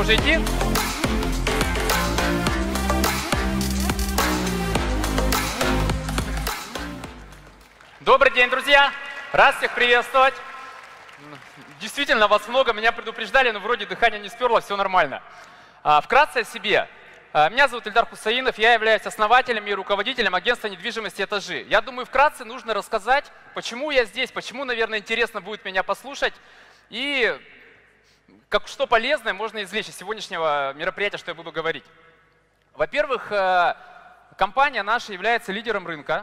уже идти? Добрый день, друзья! Рад всех приветствовать. Действительно, вас много, меня предупреждали, но вроде дыхание не сперло, все нормально. Вкратце о себе. Меня зовут Ильдар Хусаинов, я являюсь основателем и руководителем агентства недвижимости «Этажи». Я думаю, вкратце нужно рассказать, почему я здесь, почему, наверное, интересно будет меня послушать и что полезное можно извлечь из сегодняшнего мероприятия, что я буду говорить. Во-первых, компания наша является лидером рынка.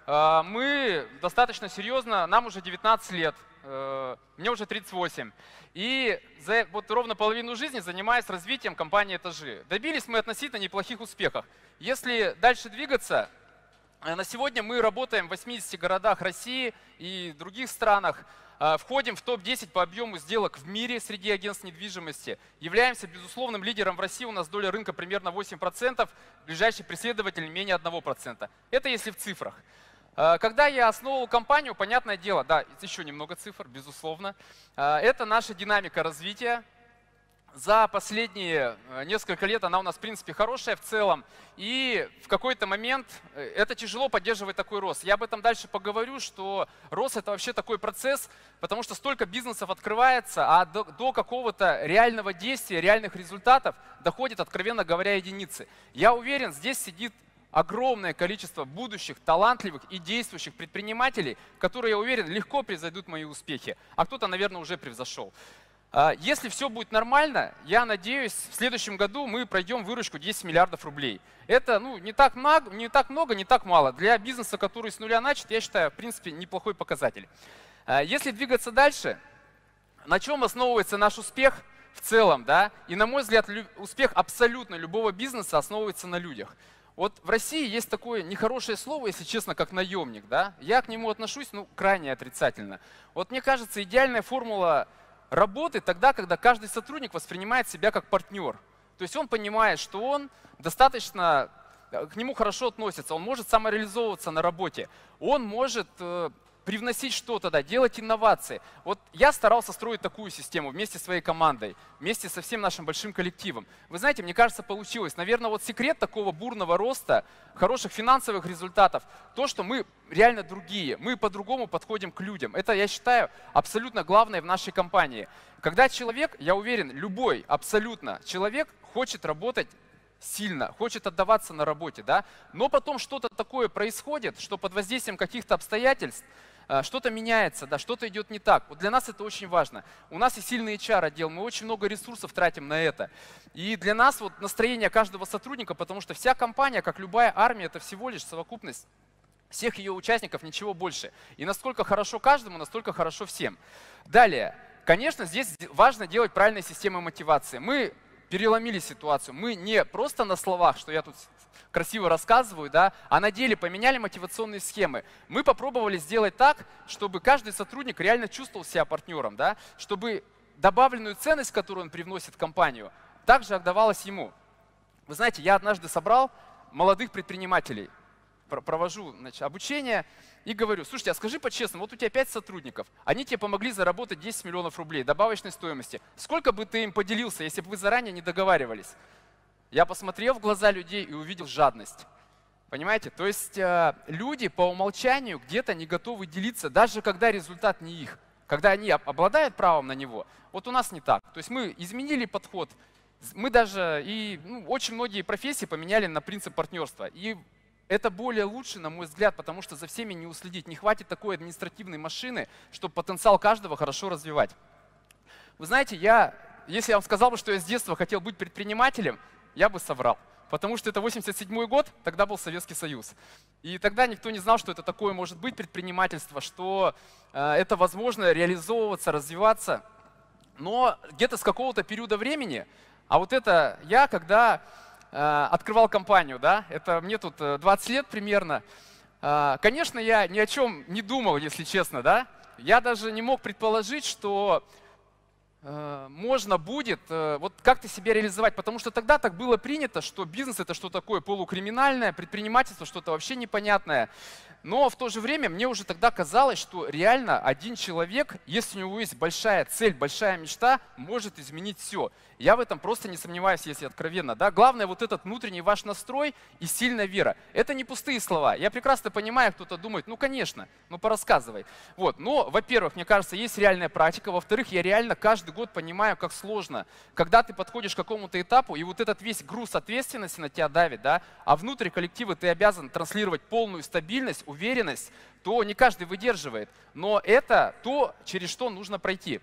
Мы достаточно серьезно, нам уже 19 лет, мне уже 38. И за ровно половину жизни занимаюсь развитием компании «Этажи». Добились мы относительно неплохих успехов. Если дальше двигаться, на сегодня мы работаем в 80 городах России и других странах. Входим в топ-10 по объему сделок в мире среди агентств недвижимости. Являемся безусловным лидером в России. У нас доля рынка примерно 8%, ближайший преследователь менее 1%. Это если в цифрах. Когда я основывал компанию, понятное дело, да, еще немного цифр, безусловно. Это наша динамика развития. За последние несколько лет она у нас, в принципе, хорошая в целом. И в какой-то момент это тяжело поддерживать такой рост. Я об этом дальше поговорю, что рост — это вообще такой процесс, потому что столько бизнесов открывается, а до какого-то реального действия, реальных результатов доходит, откровенно говоря, единицы. Я уверен, здесь сидит огромное количество будущих, талантливых и действующих предпринимателей, которые, я уверен, легко превзойдут мои успехи, а кто-то, наверное, уже превзошел. Если все будет нормально, я надеюсь, в следующем году мы пройдем выручку 10 миллиардов рублей. Это не так много, не так мало. Для бизнеса, который с нуля начат, я считаю, в принципе, неплохой показатель. Если двигаться дальше, на чем основывается наш успех в целом, да? И, на мой взгляд, успех абсолютно любого бизнеса основывается на людях. Вот в России есть такое нехорошее слово, если честно, как наемник. Да? Я к нему отношусь крайне отрицательно. Вот мне кажется, идеальная формула работы тогда, когда каждый сотрудник воспринимает себя как партнер. То есть он понимает, что он достаточно, к нему хорошо относится, он может самореализовываться на работе, он может привносить что-то, да, делать инновации. Вот я старался строить такую систему вместе со своей командой, вместе со всем нашим большим коллективом. Вы знаете, мне кажется, получилось. Наверное, вот секрет такого бурного роста, хороших финансовых результатов, то, что мы реально другие, мы по-другому подходим к людям. Это, я считаю, абсолютно главное в нашей компании. Когда человек, я уверен, любой абсолютно человек хочет работать сильно, хочет отдаваться на работе, да? Но потом что-то такое происходит, что под воздействием каких-то обстоятельств что-то меняется, да, что-то идет не так. Вот для нас это очень важно. У нас и сильный HR-отдел, мы очень много ресурсов тратим на это. И для нас вот настроение каждого сотрудника, потому что вся компания, как любая армия, это всего лишь совокупность всех ее участников, ничего больше. И насколько хорошо каждому, настолько хорошо всем. Далее, конечно, здесь важно делать правильные системы мотивации. Мы переломили ситуацию. Мы не просто на словах, что я тут красиво рассказываю, да, а на деле поменяли мотивационные схемы. Мы попробовали сделать так, чтобы каждый сотрудник реально чувствовал себя партнером, да, чтобы добавленную ценность, которую он привносит в компанию, также отдавалась ему. Вы знаете, я однажды собрал молодых предпринимателей, провожу, значит, обучение и говорю: слушайте, а скажи по-честному, вот у тебя 5 сотрудников, они тебе помогли заработать 10 миллионов рублей добавочной стоимости. Сколько бы ты им поделился, если бы вы заранее не договаривались? Я посмотрел в глаза людей и увидел жадность. Понимаете? То есть люди по умолчанию где-то не готовы делиться, даже когда результат не их, когда они обладают правом на него. Вот у нас не так. То есть мы изменили подход, мы даже очень многие профессии поменяли на принцип партнерства. И это более лучше, на мой взгляд, потому что за всеми не уследить. Не хватит такой административной машины, чтобы потенциал каждого хорошо развивать. Вы знаете, если я вам сказал бы, что я с детства хотел быть предпринимателем, я бы соврал. Потому что это 87-й год, тогда был Советский Союз. И тогда никто не знал, что это такое может быть предпринимательство, что это возможно реализовываться, развиваться. Но где-то с какого-то периода времени, а вот это я, когда открывал компанию, да, это мне тут 20 лет примерно, конечно, я ни о чем не думал, если честно, да. Я даже не мог предположить, что можно будет вот как-то себя реализовать, потому что тогда так было принято, что бизнес это что такое полукриминальное, предпринимательство что-то вообще непонятное. Но в то же время мне уже тогда казалось, что реально один человек, если у него есть большая цель, большая мечта, может изменить все. Я в этом просто не сомневаюсь, если откровенно. Да? Главное вот этот внутренний ваш настрой и сильная вера. Это не пустые слова. Я прекрасно понимаю, кто-то думает, ну конечно, ну порассказывай. Вот. Но, во-первых, мне кажется, есть реальная практика. Во-вторых, я реально каждый год понимаю, как сложно. Когда ты подходишь к какому-то этапу, и вот этот весь груз ответственности на тебя давит, да, а внутрь коллектива ты обязан транслировать полную стабильность, уверенность, то не каждый выдерживает. Но это то, через что нужно пройти.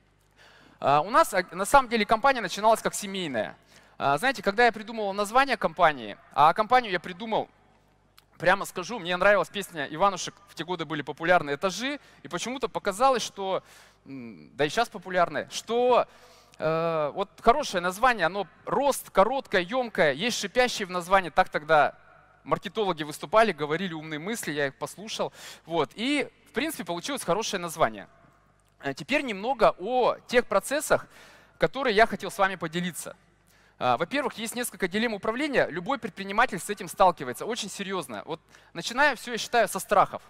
У нас на самом деле компания начиналась как семейная. Знаете, когда я придумывал название компании, а компанию я придумал, прямо скажу, мне нравилась песня Иванушек, в те годы были популярны «Этажи», и почему-то показалось, что, да и сейчас популярны, что вот хорошее название, оно рост, короткое, емкое, есть шипящие в названии, так тогда маркетологи выступали, говорили умные мысли, я их послушал. Вот. И, в принципе, получилось хорошее название. Теперь немного о тех процессах, которые я хотел с вами поделиться. Во-первых, есть несколько дилемм управления. Любой предприниматель с этим сталкивается очень серьезно. Вот начиная все, я считаю, со страхов.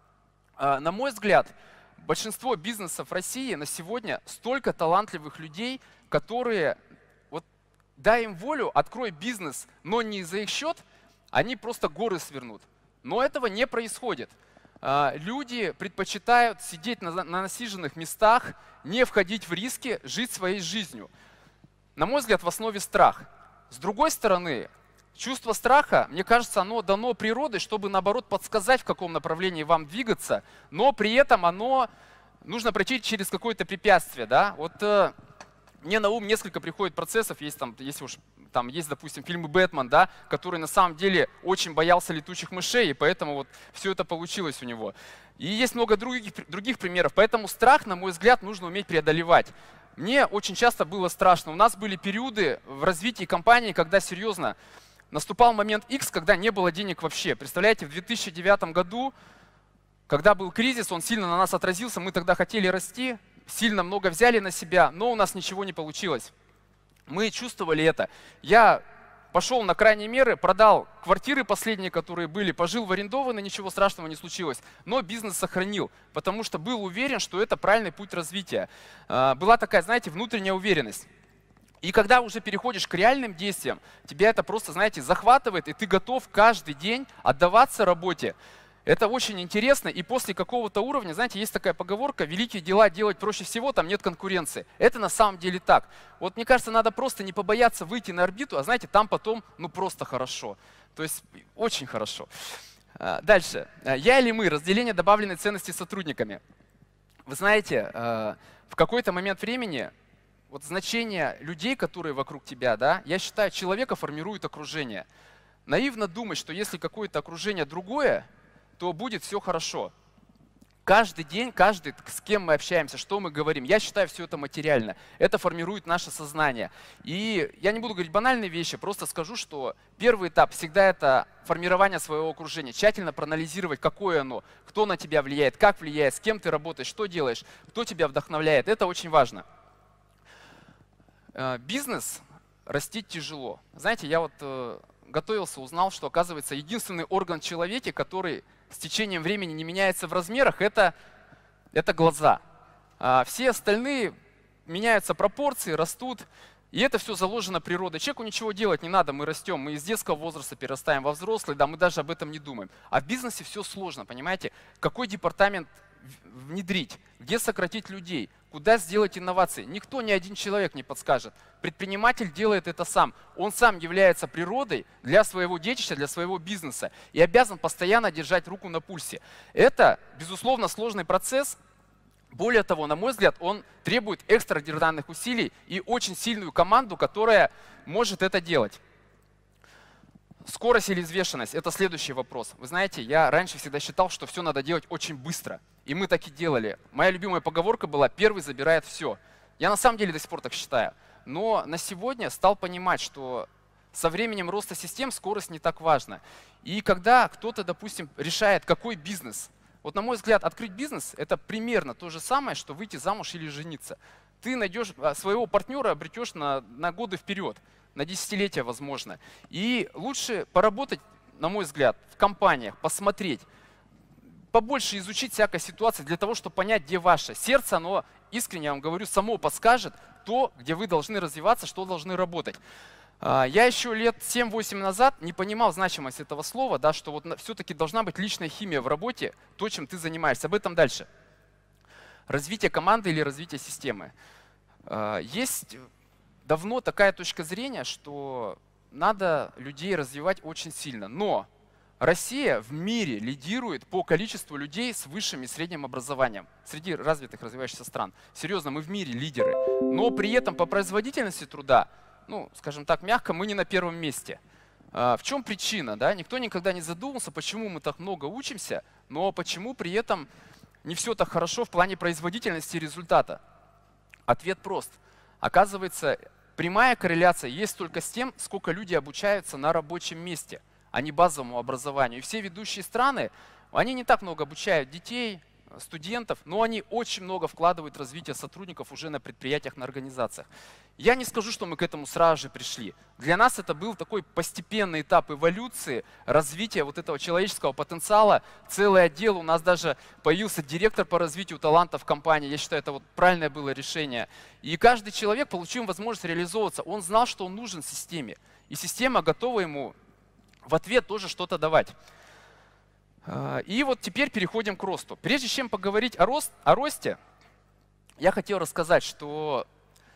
На мой взгляд, большинство бизнесов России на сегодня столько талантливых людей, которые, вот, дай им волю, открой бизнес, но не за их счет, они просто горы свернут. Но этого не происходит. Люди предпочитают сидеть на насиженных местах, не входить в риски, жить своей жизнью. На мой взгляд, в основе страх. С другой стороны, чувство страха, мне кажется, оно дано природой, чтобы, наоборот, подсказать, в каком направлении вам двигаться, но при этом оно нужно пройти через какое-то препятствие. Да? Вот мне на ум несколько приходит процессов, есть там, если уж там есть, допустим, фильмы «Бэтмен», да, который на самом деле очень боялся летучих мышей, и поэтому вот все это получилось у него. И есть много других примеров, поэтому страх, на мой взгляд, нужно уметь преодолевать. Мне очень часто было страшно. У нас были периоды в развитии компании, когда серьезно наступал момент X, когда не было денег вообще. Представляете, в 2009 году, когда был кризис, он сильно на нас отразился, мы тогда хотели расти, сильно много взяли на себя, но у нас ничего не получилось. Мы чувствовали это. Я пошел на крайние меры, продал квартиры последние, которые были, пожил в арендованной, ничего страшного не случилось, но бизнес сохранил, потому что был уверен, что это правильный путь развития. Была такая, знаете, внутренняя уверенность. И когда уже переходишь к реальным действиям, тебя это просто, знаете, захватывает, и ты готов каждый день отдаваться работе. Это очень интересно, и после какого-то уровня, знаете, есть такая поговорка: великие дела делать проще всего, там нет конкуренции. Это на самом деле так. Вот мне кажется, надо просто не побояться выйти на орбиту, а знаете, там потом, ну просто хорошо. То есть очень хорошо. Дальше. Я или мы. Разделение добавленной ценности сотрудниками. Вы знаете, в какой-то момент времени вот значение людей, которые вокруг тебя, да, я считаю, человека формирует окружение. Наивно думать, что если какое-то окружение другое, то будет все хорошо. Каждый день, каждый, с кем мы общаемся, что мы говорим, я считаю, все это материально. Это формирует наше сознание. И я не буду говорить банальные вещи, просто скажу, что первый этап всегда это формирование своего окружения. Тщательно проанализировать, какое оно, кто на тебя влияет, как влияет, с кем ты работаешь, что делаешь, кто тебя вдохновляет. Это очень важно. Бизнес растить тяжело. Знаете, я вот готовился, узнал, что, оказывается, единственный орган в человеке, который с течением времени не меняется в размерах, это глаза. Все остальные меняются пропорции, растут, и это все заложено природой. Человеку ничего делать не надо, мы растем, мы из детского возраста перерастаем во взрослый, да, мы даже об этом не думаем. А в бизнесе все сложно, понимаете? Какой департамент внедрить, где сократить людей, куда сделать инновации. Никто, ни один человек не подскажет. Предприниматель делает это сам. Он сам является природой для своего детища, для своего бизнеса и обязан постоянно держать руку на пульсе. Это, безусловно, сложный процесс. Более того, на мой взгляд, он требует экстраординарных усилий и очень сильную команду, которая может это делать. Скорость или взвешенность – это следующий вопрос. Вы знаете, я раньше всегда считал, что все надо делать очень быстро. И мы так и делали. Моя любимая поговорка была: первый забирает все. Я на самом деле до сих пор так считаю. Но на сегодня стал понимать, что со временем роста систем скорость не так важна. И когда кто-то, допустим, решает, какой бизнес. Вот на мой взгляд, открыть бизнес – это примерно то же самое, что выйти замуж или жениться. ты найдешь своего партнера, обретешь на годы вперед, на десятилетия, возможно. И лучше поработать, на мой взгляд, в компаниях, посмотреть, побольше изучить всякой ситуации для того, чтобы понять, где ваше сердце, оно, искренне я вам говорю, само подскажет то, где вы должны развиваться, что должны работать. Я еще лет 7-8 назад не понимал значимость этого слова, да, что вот все-таки должна быть личная химия в работе, то, чем ты занимаешься. Об этом дальше. Развитие команды или развитие системы. Есть давно такая точка зрения, что надо людей развивать очень сильно. Но Россия в мире лидирует по количеству людей с высшим и средним образованием среди развитых развивающихся стран. Серьезно, мы в мире лидеры. Но при этом по производительности труда, ну, скажем так, мягко, мы не на первом месте. В чем причина? Да? Никто никогда не задумывался, почему мы так много учимся, но почему при этом не все так хорошо в плане производительности и результата. Ответ прост. Оказывается, прямая корреляция есть только с тем, сколько люди обучаются на рабочем месте, а не базовому образованию. И все ведущие страны, они не так много обучают детей, студентов, но они очень много вкладывают в развитие сотрудников уже на предприятиях, на организациях. Я не скажу, что мы к этому сразу же пришли. Для нас это был такой постепенный этап эволюции, развития вот этого человеческого потенциала. Целый отдел, у нас даже появился директор по развитию талантов в компании. Я считаю, это вот правильное было решение. И каждый человек получил возможность реализовываться. Он знал, что он нужен системе. И система готова ему в ответ тоже что-то давать. И вот теперь переходим к росту. Прежде чем поговорить о росте, я хотел рассказать, что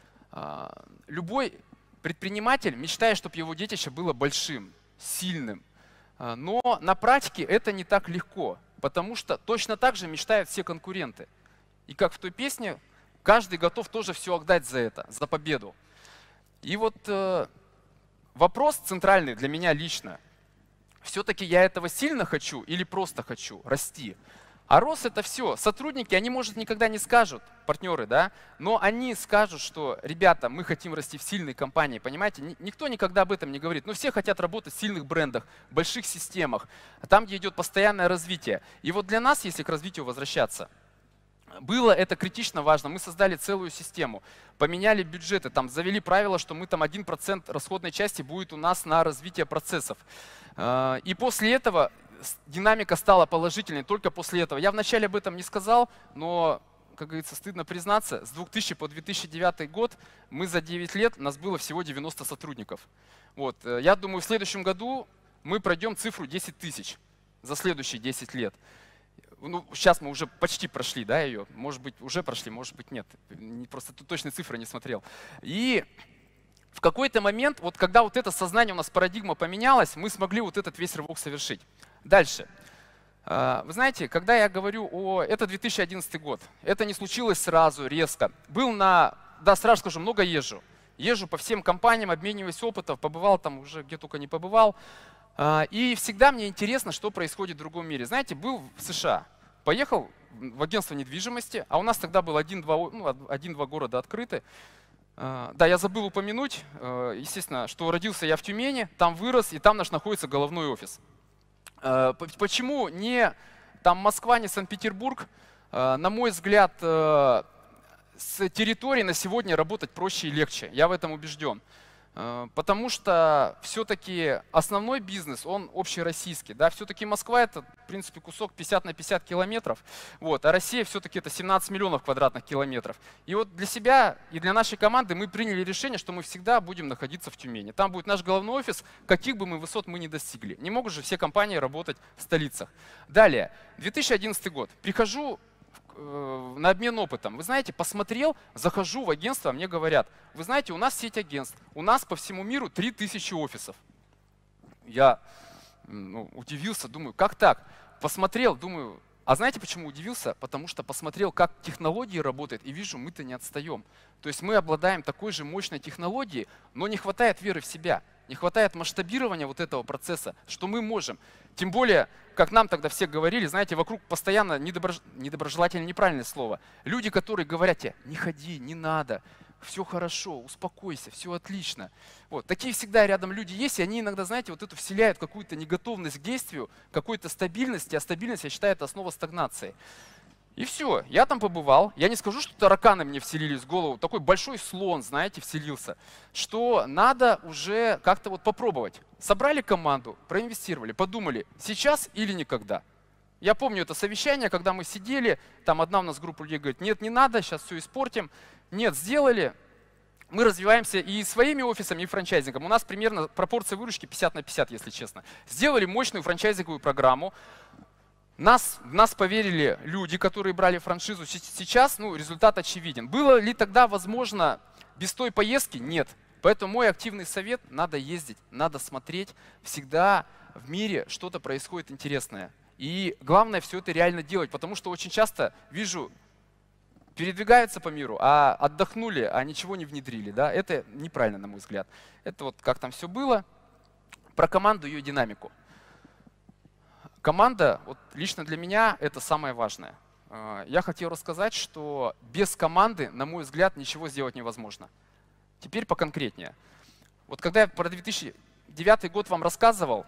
любой предприниматель мечтает, чтобы его детище было большим, сильным. Но на практике это не так легко, потому что точно так же мечтают все конкуренты. И как в той песне, каждый готов тоже все отдать за это, за победу. И вот вопрос центральный для меня лично. Все-таки я этого сильно хочу или просто хочу расти? А рост это все. Сотрудники, они, может, никогда не скажут, партнеры, да, но они скажут, что, ребята, мы хотим расти в сильной компании, понимаете? Никто никогда об этом не говорит. Но все хотят работать в сильных брендах, больших системах, там, где идет постоянное развитие. И вот для нас, если к развитию возвращаться, было это критично важно. Мы создали целую систему, поменяли бюджеты, там, завели правило, что мы там 1% расходной части будет у нас на развитие процессов. И после этого динамика стала положительной, только после этого. Я вначале об этом не сказал, но, как говорится, стыдно признаться, с 2000 по 2009 год мы за 9 лет, у нас было всего 90 сотрудников. Вот. Я думаю, в следующем году мы пройдем цифру 10 тысяч за следующие 10 лет. Ну, сейчас мы уже почти прошли, да, ее. Может быть, уже прошли, может быть, нет. Просто тут точные цифры не смотрел. И в какой-то момент, вот когда вот это сознание у нас, парадигма поменялась, мы смогли вот этот весь рывок совершить. Дальше. Вы знаете, когда я говорю это 2011 год, это не случилось сразу, резко. Да, сразу скажу, много езжу. Езжу по всем компаниям, обмениваюсь опытом, побывал там уже где только не побывал. И всегда мне интересно, что происходит в другом мире. Знаете, был в США, поехал в агентство недвижимости, а у нас тогда было один-два города открыты. Да, я забыл упомянуть, естественно, что родился я в Тюмени, там вырос, и там наш находится головной офис. Почему не там Москва, не Санкт-Петербург? На мой взгляд, с территорией на сегодня работать проще и легче, я в этом убежден. Потому что все-таки основной бизнес, он общероссийский. Да? Все-таки Москва это, в принципе, кусок 50 на 50 километров, вот, а Россия все-таки это 17 миллионов квадратных километров. И вот для себя и для нашей команды мы приняли решение, что мы всегда будем находиться в Тюмени. Там будет наш головной офис, каких бы мы высот мы ни достигли. Не могут же все компании работать в столицах. Далее, 2011 год. Прихожу на обмен опытом. Вы знаете, посмотрел, захожу в агентство, мне говорят, вы знаете, у нас сеть агентств, у нас по всему миру 3000 офисов. Я удивился, думаю, как так? Посмотрел, думаю, а знаете, почему удивился? Потому что посмотрел, как технологии работают, и вижу, мы-то не отстаем. То есть мы обладаем такой же мощной технологией, но не хватает веры в себя, не хватает масштабирования вот этого процесса, что мы можем. Тем более, как нам тогда все говорили, знаете, вокруг постоянно недоброжелательное, неправильное слово. Люди, которые говорят тебе, не ходи, не надо, все хорошо, успокойся, все отлично. Вот. Такие всегда рядом люди есть, и они иногда, знаете, вот эту вселяют какую-то неготовность к действию, какой-то стабильности, а стабильность, я считаю, это основа стагнации. И все, я там побывал. Я не скажу, что тараканы мне вселились в голову. Такой большой слон, знаете, вселился. Что надо уже как-то вот попробовать. Собрали команду, проинвестировали, подумали, сейчас или никогда. Я помню это совещание, когда мы сидели, там одна у нас группа людей говорит, нет, не надо, сейчас все испортим. Нет, сделали. Мы развиваемся и своими офисами, и франчайзингом. У нас примерно пропорция выручки 50/50, если честно. Сделали мощную франчайзинговую программу. В нас поверили люди, которые брали франшизу. Сейчас результат очевиден. Было ли тогда возможно без той поездки? Нет. Поэтому мой активный совет – надо ездить, надо смотреть. Всегда в мире что-то происходит интересное. И главное все это реально делать, потому что очень часто вижу, передвигаются по миру, а отдохнули, а ничего не внедрили. Да? Это неправильно, на мой взгляд. Это вот как там все было. Про команду и ее динамику. Команда, вот лично для меня, это самое важное. Я хотел рассказать, что без команды, на мой взгляд, ничего сделать невозможно. Теперь поконкретнее. Вот когда я про 2009 год вам рассказывал,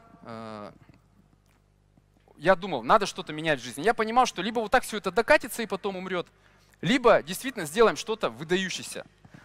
я думал, надо что-то менять в жизни. Я понимал, что либо вот так все это докатится и потом умрет, либо действительно сделаем что-то выдающееся.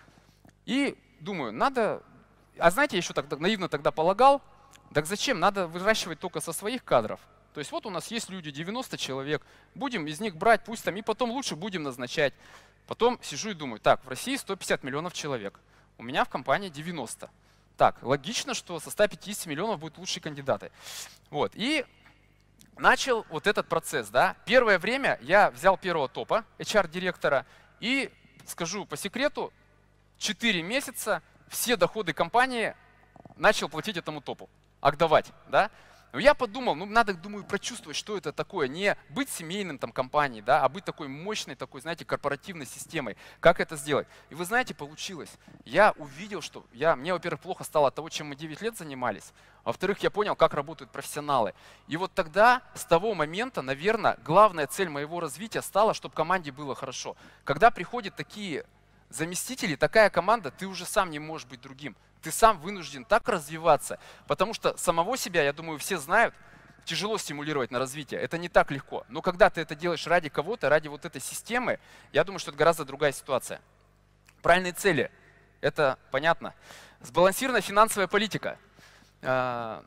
И думаю, надо... А знаете, я еще так наивно тогда полагал, так зачем? Надо выращивать только со своих кадров. То есть вот у нас есть люди, 90 человек, будем из них брать, пусть там, и потом лучше будем назначать. Потом сижу и думаю, так, в России 150 миллионов человек, у меня в компании 90. Так, логично, что со 150 миллионов будут лучшие кандидаты. Вот, и начал вот этот процесс. Да. Первое время я взял первого топа, HR-директора, и, скажу по секрету, 4 месяца все доходы компании начал платить этому топу, отдавать. Да. Но я подумал, надо, думаю, прочувствовать, что это такое. Не быть семейным там компанией, да, а быть такой мощной, такой, знаете, корпоративной системой. Как это сделать? И вы знаете, получилось. Я увидел, что мне, во-первых, плохо стало от того, чем мы 9 лет занимались. Во-вторых, я понял, как работают профессионалы. И вот тогда, с того момента, наверное, главная цель моего развития стала, чтобы команде было хорошо. Когда приходят такие заместители, такая команда, ты уже сам не можешь быть другим. Ты сам вынужден так развиваться, потому что самого себя, я думаю, все знают, тяжело стимулировать на развитие. Это не так легко. Но когда ты это делаешь ради кого-то, ради вот этой системы, я думаю, что это гораздо другая ситуация. Правильные цели. Это понятно. Сбалансированная финансовая политика. Знаете,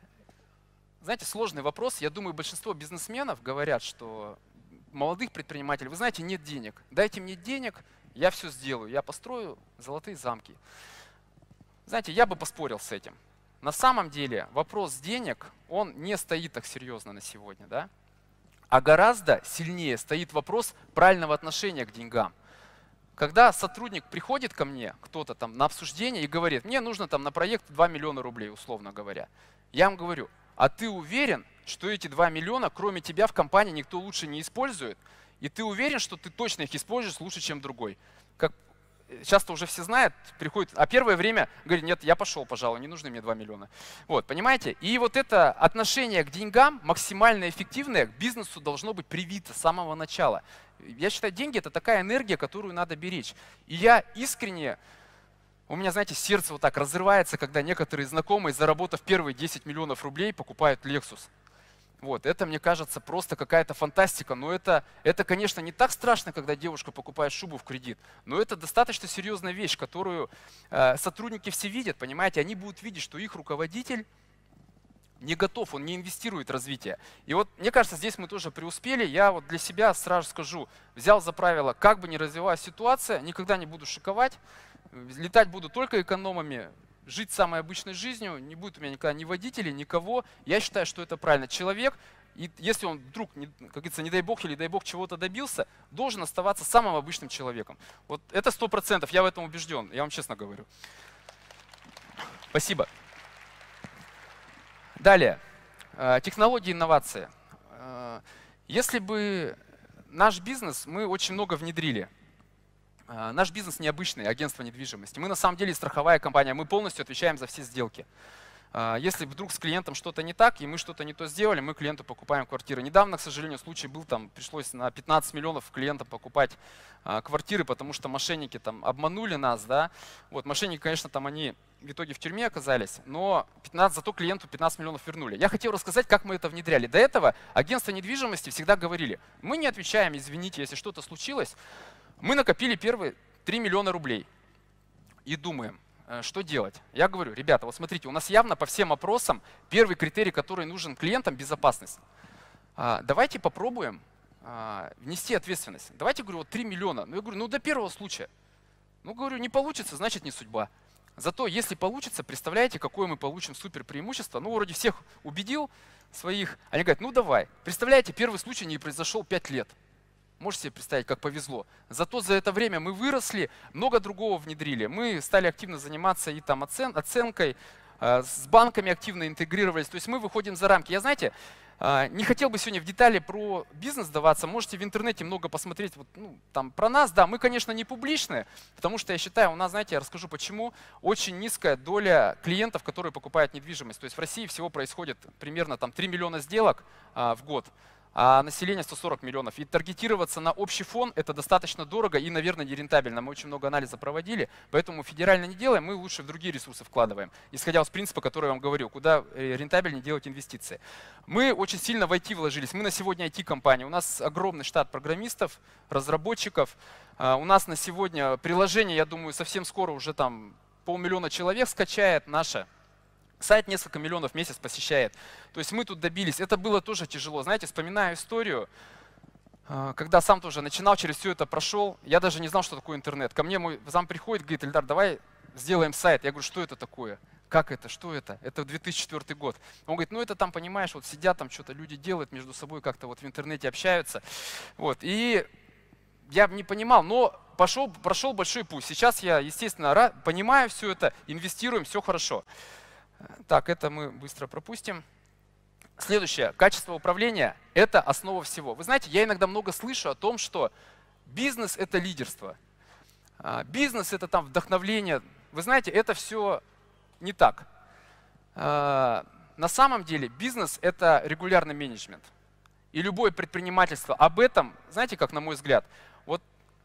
сложный вопрос. Я думаю, большинство бизнесменов говорят, что молодых предпринимателей, вы знаете, нет денег. Дайте мне денег, я все сделаю. Я построю золотые замки. Знаете, я бы поспорил с этим. На самом деле вопрос денег, он не стоит так серьезно на сегодня. Да? А гораздо сильнее стоит вопрос правильного отношения к деньгам. Когда сотрудник приходит ко мне, кто-то там на обсуждение и говорит, мне нужно там на проект 2 миллиона рублей, условно говоря. Я ему говорю, а ты уверен, что эти 2 миллиона, кроме тебя, в компании никто лучше не использует? И ты уверен, что ты точно их используешь лучше, чем другой? Как часто уже все знают, приходит, а первое время говорит, нет, я пошел, пожалуй, не нужны мне 2 миллиона. Вот, понимаете? И вот это отношение к деньгам максимально эффективное к бизнесу должно быть привито с самого начала. Я считаю, деньги – это такая энергия, которую надо беречь. И я искренне, у меня, знаете, сердце вот так разрывается, когда некоторые знакомые, заработав первые 10 миллионов рублей, покупают Lexus. Вот, это, мне кажется, просто какая-то фантастика. Но это, конечно, не так страшно, когда девушка покупает шубу в кредит. Но это достаточно серьезная вещь, которую сотрудники все видят, понимаете. Они будут видеть, что их руководитель не готов, он не инвестирует в развитие. И вот, мне кажется, здесь мы тоже преуспели. Я вот для себя сразу скажу, взял за правило, как бы ни развивалась ситуация, никогда не буду шиковать, летать буду только экономами, жить самой обычной жизнью, не будет у меня никогда ни водителей, никого. Я считаю, что это правильно. Человек, и если он вдруг, как говорится, не дай бог или дай бог чего-то добился, должен оставаться самым обычным человеком. Вот это 100%, я в этом убежден, я вам честно говорю. Спасибо. Далее. Технологии и инновации. Если бы наш бизнес, мы очень много внедрили. Наш бизнес необычный, агентство недвижимости. Мы на самом деле страховая компания, мы полностью отвечаем за все сделки. Если вдруг с клиентом что-то не так, и мы что-то не то сделали, мы клиенту покупаем квартиры. Недавно, к сожалению, случай был, там пришлось на 15 миллионов клиентам покупать квартиры, потому что мошенники там обманули нас. Да? Вот, мошенники, конечно, там они в итоге в тюрьме оказались, но зато клиенту 15 миллионов вернули. Я хотел рассказать, как мы это внедряли. До этого агентства недвижимости всегда говорили, мы не отвечаем, извините, если что-то случилось. Мы накопили первые 3 миллиона рублей и думаем, что делать. Я говорю, ребята, вот смотрите, у нас явно по всем опросам первый критерий, который нужен клиентам, безопасность. Давайте попробуем внести ответственность. Давайте, говорю, вот 3 миллиона. Ну, я говорю, ну до первого случая. Ну, говорю, не получится, значит не судьба. Зато если получится, представляете, какое мы получим супер преимущество. Ну, вроде всех убедил своих. Они говорят, ну давай. Представляете, первый случай не произошел 5 лет. Можете себе представить, как повезло. Зато за это время мы выросли, много другого внедрили. Мы стали активно заниматься и там оценкой, с банками активно интегрировались. То есть мы выходим за рамки. Я, знаете, не хотел бы сегодня в детали про бизнес даваться. Можете в интернете много посмотреть вот, ну, там, про нас. Да, мы, конечно, не публичные, потому что я считаю, у нас, знаете, я расскажу почему, очень низкая доля клиентов, которые покупают недвижимость. То есть в России всего происходит примерно там, 3 миллиона сделок в год, а население 140 миллионов. И таргетироваться на общий фон – это достаточно дорого и, наверное, нерентабельно. Мы очень много анализа проводили, поэтому федерально не делаем, мы лучше в другие ресурсы вкладываем, исходя из принципа, который я вам говорю, куда рентабельнее делать инвестиции. Мы очень сильно в IT вложились. Мы на сегодня IT-компания. У нас огромный штат программистов, разработчиков. У нас на сегодня приложение, я думаю, совсем скоро уже там 500 000 человек скачает наше. Сайт несколько миллионов в месяц посещает. То есть мы тут добились. Это было тоже тяжело. Знаете, вспоминаю историю, когда сам тоже начинал, через все это прошел. Я даже не знал, что такое интернет. Ко мне мой зам приходит, говорит, Эльдар, давай сделаем сайт. Я говорю, что это такое? Как это? Что это? Это 2004 год. Он говорит, ну это там, понимаешь, вот сидят там что-то люди делают между собой, как-то вот в интернете общаются. Вот. И я не понимал, но прошел большой путь. Сейчас я, естественно, понимаю все это, инвестируем, все хорошо. Так, это мы быстро пропустим. Следующее. Качество управления – это основа всего. Вы знаете, я иногда много слышу о том, что бизнес – это лидерство. Бизнес – это там вдохновление. Вы знаете, это все не так. На самом деле бизнес – это регулярный менеджмент. И любое предпринимательство об этом, знаете, как на мой взгляд, вот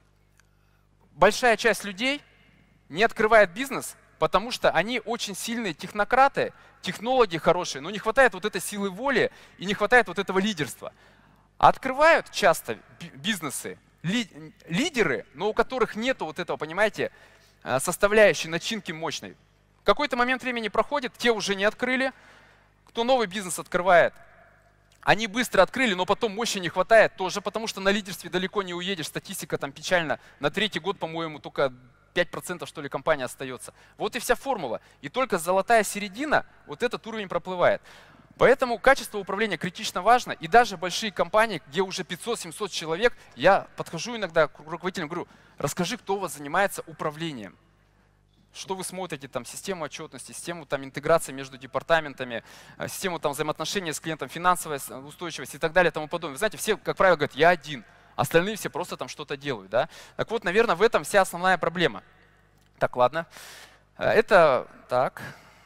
большая часть людей не открывает бизнес, потому что они очень сильные технократы, технологи хорошие, но не хватает вот этой силы воли и не хватает вот этого лидерства. А открывают часто бизнесы лидеры, но у которых нет вот этого, понимаете, составляющей начинки мощной. В какой-то момент времени проходит, те уже не открыли. Кто новый бизнес открывает, они быстро открыли, но потом мощи не хватает тоже, потому что на лидерстве далеко не уедешь. Статистика там печальна. На 3-й год, по-моему, только 5% что ли компания остается. Вот и вся формула. И только золотая середина, вот этот уровень проплывает. Поэтому качество управления критично важно. И даже большие компании, где уже 500-700 человек, я подхожу иногда к руководителям, говорю, расскажи, кто у вас занимается управлением. Что вы смотрите, там, систему отчетности, систему там, интеграции между департаментами, систему там, взаимоотношений с клиентом, финансовая устойчивость и так далее и тому подобное. Вы знаете, все, как правило, говорят, я один. Остальные все просто там что-то делают. Да? Так вот, наверное, в этом вся основная проблема. Так, ладно. Это так.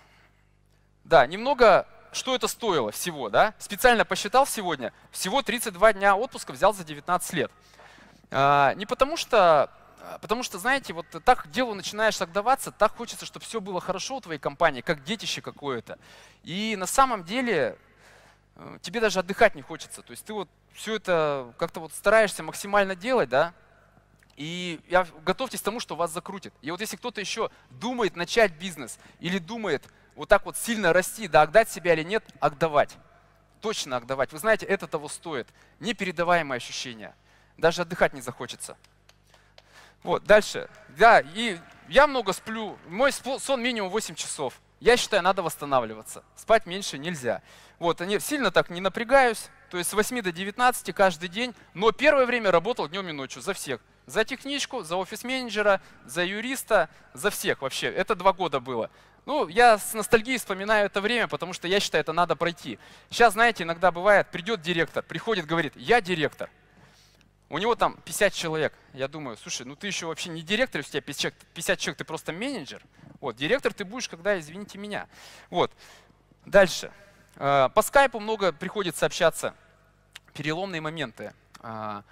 Да, немного, что это стоило всего. Да? Специально посчитал сегодня. Всего 32 дня отпуска взял за 19 лет. Не потому что, знаете, вот так к делу начинаешь отдаваться, так хочется, чтобы все было хорошо у твоей компании, как детище какое-то. И на самом деле тебе даже отдыхать не хочется. То есть ты вот все это как-то вот стараешься максимально делать, да, и готовьтесь к тому, что вас закрутит. И вот если кто-то еще думает начать бизнес или думает вот так вот сильно расти, да, отдать себя или нет, отдавать. Точно отдавать. Вы знаете, это того стоит. Непередаваемое ощущение. Даже отдыхать не захочется. Вот, дальше. Да, и я много сплю. Мой сон минимум 8 часов. Я считаю, надо восстанавливаться. Спать меньше нельзя. Вот, сильно так не напрягаюсь. То есть с 8 до 19 каждый день. Но первое время работал днем и ночью за всех. За техничку, за офис-менеджера, за юриста, за всех вообще. Это 2 года было. Ну, я с ностальгией вспоминаю это время, потому что я считаю, это надо пройти. Сейчас, знаете, иногда бывает, придет директор, приходит, говорит, я директор. У него там 50 человек. Я думаю, слушай, ну ты еще вообще не директор, у тебя 50 человек, ты просто менеджер. Вот, директор ты будешь, когда, извините меня. Вот, дальше. По скайпу много приходится общаться. Переломные моменты.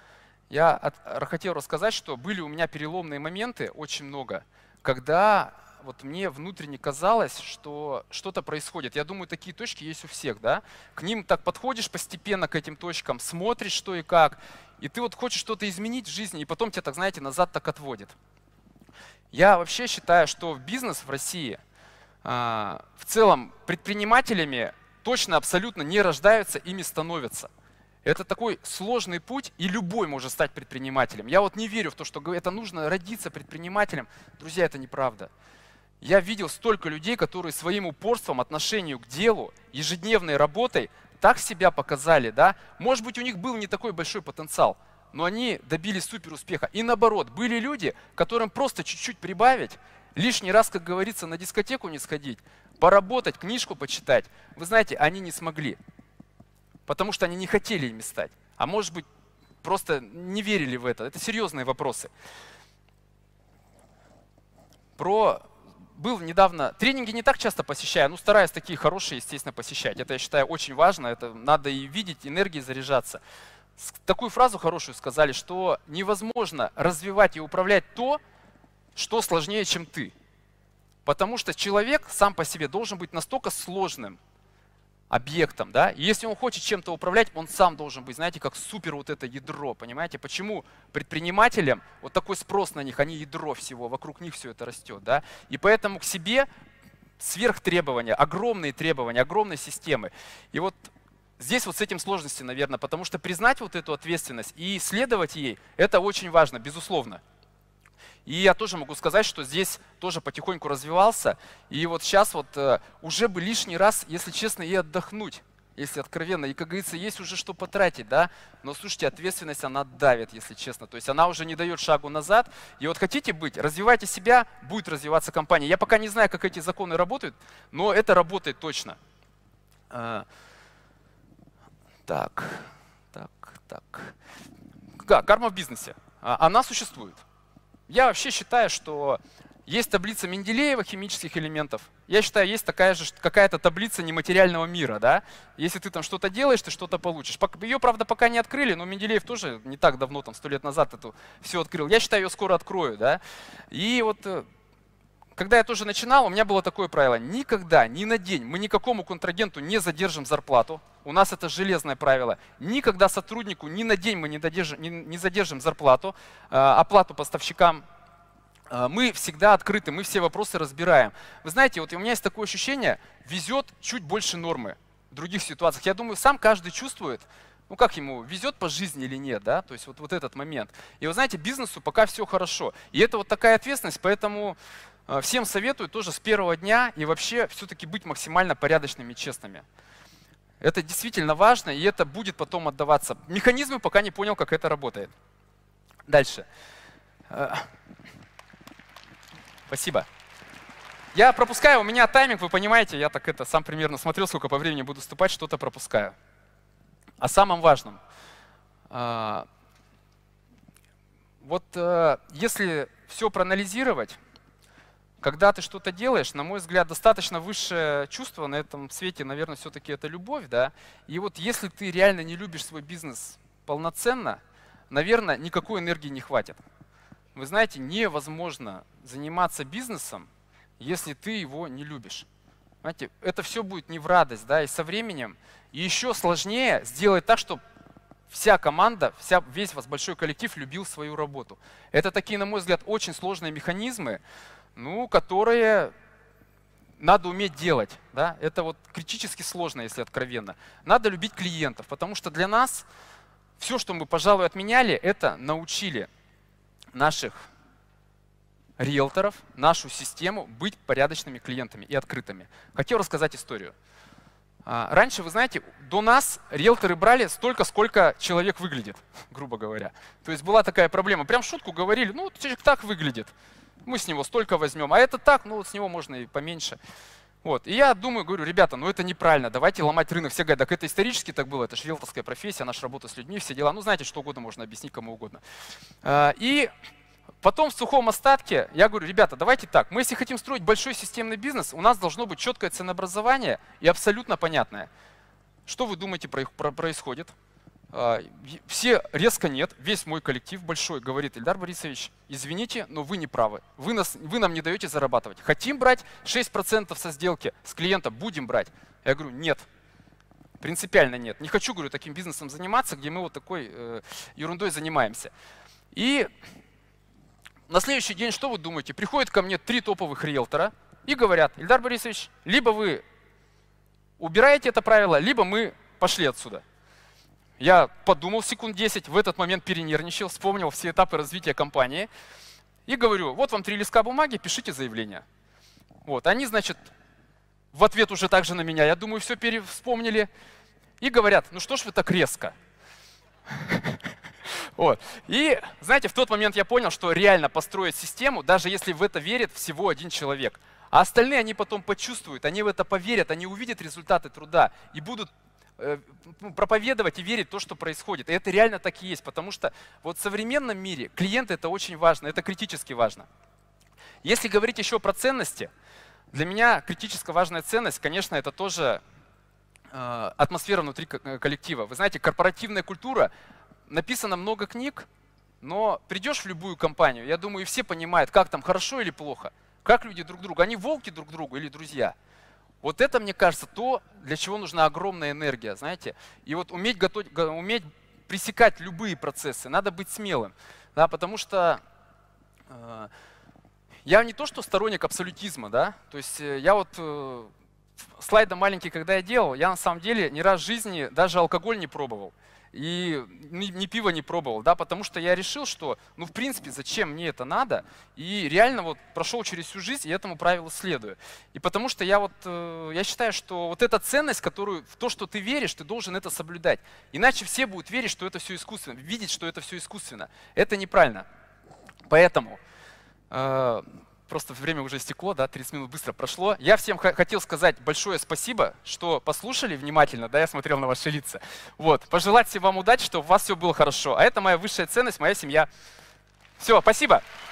Я хотел рассказать, что были у меня переломные моменты, очень много, когда вот мне внутренне казалось, что что-то происходит. Я думаю, такие точки есть у всех, да? К ним так подходишь постепенно, к этим точкам, смотришь, что и как, и ты вот хочешь что-то изменить в жизни, и потом тебя, так знаете, назад так отводит. Я вообще считаю, что бизнес в России в целом предпринимателями точно абсолютно не рождаются, ими становятся. Это такой сложный путь, и любой может стать предпринимателем. Я вот не верю в то, что это нужно родиться предпринимателем. Друзья, это неправда. Я видел столько людей, которые своим упорством, отношению к делу, ежедневной работой так себя показали. Да? Может быть, у них был не такой большой потенциал, но они добились суперуспеха. И наоборот, были люди, которым просто чуть-чуть прибавить, лишний раз, как говорится, на дискотеку не сходить, поработать, книжку почитать. Вы знаете, они не смогли. Потому что они не хотели ими стать. А может быть, просто не верили в это. Это серьезные вопросы. Был недавно, тренинги не так часто посещаю, но стараюсь такие хорошие, естественно, посещать. Это, я считаю, очень важно. Это надо и видеть, энергией заряжаться. Такую фразу хорошую сказали, что невозможно развивать и управлять то, что сложнее, чем ты. Потому что человек сам по себе должен быть настолько сложным объектом, да, и если он хочет чем-то управлять, он сам должен быть, знаете, как супер вот это ядро, понимаете, почему предпринимателям вот такой спрос на них, они ядро всего, вокруг них все это растет, да, и поэтому к себе сверхтребования, огромные требования, огромные системы, и вот здесь вот с этим сложности, наверное, потому что признать вот эту ответственность и следовать ей, это очень важно, безусловно. И я тоже могу сказать, что здесь тоже потихоньку развивался. И вот сейчас вот уже бы лишний раз, если честно, и отдохнуть, если откровенно. И, как говорится, есть уже что потратить, да. Но слушайте, ответственность, она давит, если честно. То есть она уже не дает шагу назад. И вот хотите быть, развивайте себя, будет развиваться компания. Я пока не знаю, как эти законы работают, но это работает точно. Так. Карма в бизнесе. Она существует. Я вообще считаю, что есть таблица Менделеева химических элементов. Я считаю, есть такая же какая-то таблица нематериального мира. Да? Если ты там что-то делаешь, ты что-то получишь. Ее, правда, пока не открыли, но Менделеев тоже не так давно, там 100 лет назад это все открыл. Я считаю, ее скоро открою. Да? И вот когда я тоже начинал, у меня было такое правило. Никогда, ни на день мы никакому контрагенту не задержим зарплату. У нас это железное правило. Никогда сотруднику ни на день мы не задержим зарплату, оплату поставщикам. Мы всегда открыты, мы все вопросы разбираем. Вы знаете, вот у меня есть такое ощущение, везет чуть больше нормы в других ситуациях. Я думаю, сам каждый чувствует, ну как ему, везет по жизни или нет, да? То есть вот этот момент. И вы знаете, бизнесу пока все хорошо. И это вот такая ответственность, поэтому всем советую тоже с первого дня и вообще все-таки быть максимально порядочными и честными. Это действительно важно, и это будет потом отдаваться. Механизмы пока не понял, как это работает. Дальше. Спасибо. Я пропускаю, у меня тайминг, вы понимаете, я так сам примерно смотрел, сколько по времени буду выступать, что-то пропускаю. О самом важном. Вот если все проанализировать, когда ты что-то делаешь, на мой взгляд, достаточно высшее чувство на этом свете, наверное, все-таки это любовь, да. И вот если ты реально не любишь свой бизнес полноценно, наверное, никакой энергии не хватит. Вы знаете, невозможно заниматься бизнесом, если ты его не любишь. Знаете, это все будет не в радость, да, и со временем. И еще сложнее сделать так, чтобы вся команда, весь ваш большой коллектив любил свою работу. Это такие, на мой взгляд, очень сложные механизмы, которые надо уметь делать. Да? Это вот критически сложно, если откровенно. Надо любить клиентов, потому что для нас все, что мы, пожалуй, отменяли, это научили наших риэлторов, нашу систему быть порядочными клиентами и открытыми. Хотел рассказать историю. Раньше, вы знаете, до нас риэлторы брали столько, сколько человек выглядит, грубо говоря. То есть была такая проблема. Прям в шутку говорили, ну, человек так выглядит. Мы с него столько возьмем, а это так, ну вот с него можно и поменьше. Вот. И я думаю, говорю, ребята, ну это неправильно, давайте ломать рынок. Все говорят, так это исторически так было, это же риэлторская профессия, наша работа с людьми, все дела. Ну знаете, что угодно можно объяснить кому угодно. И потом в сухом остатке я говорю, ребята, давайте так, мы если хотим строить большой системный бизнес, у нас должно быть четкое ценообразование и абсолютно понятное. Что вы думаете происходит? Все резко нет, весь мой коллектив большой говорит: Ильдар Борисович, извините, но вы не правы. Вы нам не даете зарабатывать. Хотим брать 6% со сделки с клиента, будем брать. Я говорю: нет, принципиально нет. Не хочу, говорю, таким бизнесом заниматься, где мы вот такой ерундой занимаемся. И на следующий день, что вы думаете? Приходят ко мне 3 топовых риэлтора и говорят: Ильдар Борисович, либо вы убираете это правило, либо мы пошли отсюда. Я подумал секунд 10, в этот момент перенервничал, вспомнил все этапы развития компании и говорю: вот вам 3 листка бумаги, пишите заявление. Вот, они, значит, в ответ уже также на меня, я думаю, все вспомнили, и говорят: ну что ж вы так резко? Вот. И, знаете, в тот момент я понял, что реально построить систему, даже если в это верит всего 1 человек, а остальные они потом почувствуют, они в это поверят, они увидят результаты труда и будут проповедовать и верить в то, что происходит. И это реально так и есть, потому что вот в современном мире клиенты — это очень важно, это критически важно. Если говорить еще про ценности, для меня критически важная ценность, конечно, это тоже атмосфера внутри коллектива. Вы знаете, корпоративная культура, написано много книг, но придешь в любую компанию, я думаю, и все понимают, как там, хорошо или плохо, как люди друг другу, они волки друг другу или друзья. Вот это, мне кажется, то, для чего нужна огромная энергия, знаете. И вот уметь пресекать любые процессы, надо быть смелым. Да, потому что я не то, что сторонник абсолютизма, да, то есть я вот слайды маленькие, когда я делал, я на самом деле ни раз в жизни даже алкоголь не пробовал. И ни пива не пробовал, да, потому что я решил, что, ну, в принципе, зачем мне это надо, и реально вот прошел через всю жизнь и этому правилу следую. И потому что я считаю, что вот эта ценность, которую в то, что ты веришь, ты должен это соблюдать. Иначе все будут верить, что это все искусственно, видеть, что это все искусственно. Это неправильно. Поэтому просто время уже истекло, да, 30 минут быстро прошло. Я всем хотел сказать большое спасибо, что послушали внимательно, да, я смотрел на ваши лица. Вот, пожелать всем вам удачи, чтобы у вас все было хорошо. А это моя высшая ценность, моя семья. Все, спасибо.